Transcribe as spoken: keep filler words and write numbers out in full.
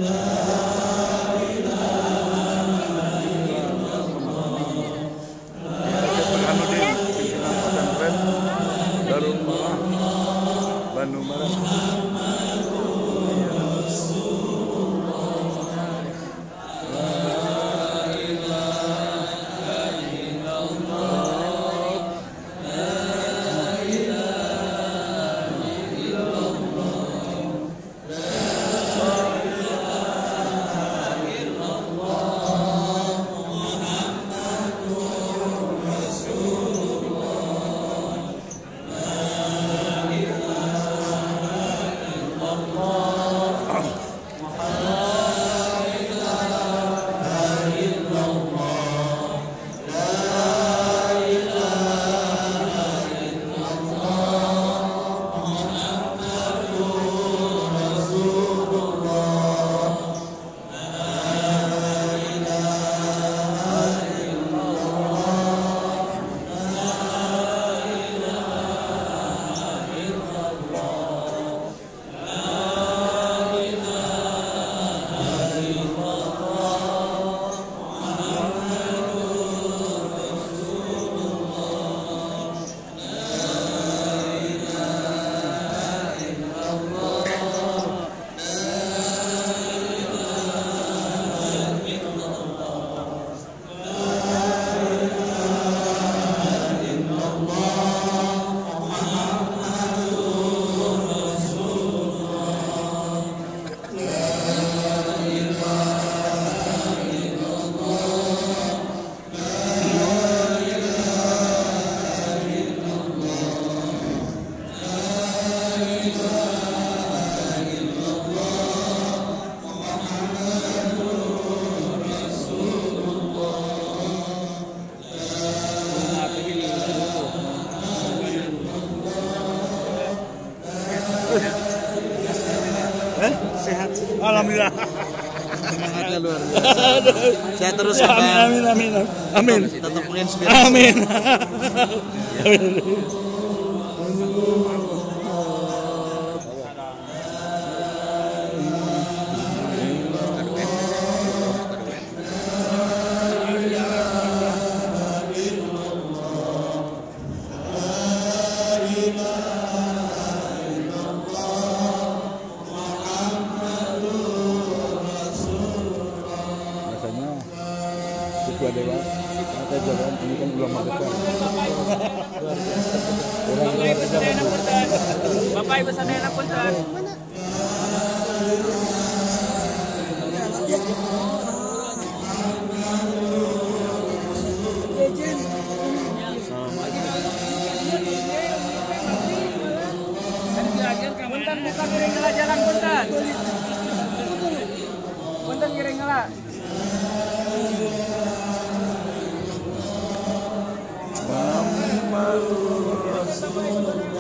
Bandung Barat. Sehat. Alhamdulillah. Semangatnya luar biasa. Saya terus ya, amin, amin, amin, amin. Tetap menginspirasi. Amin. Amin. Ketua Dewan, kata jalan ini kan belum ada kan. Bapak Ibu sadayana punten. Bapak Ibu sadayana punten. Punten buka giring ngela jalan punten. Punten giring ngela. Muhammad Rasulullah.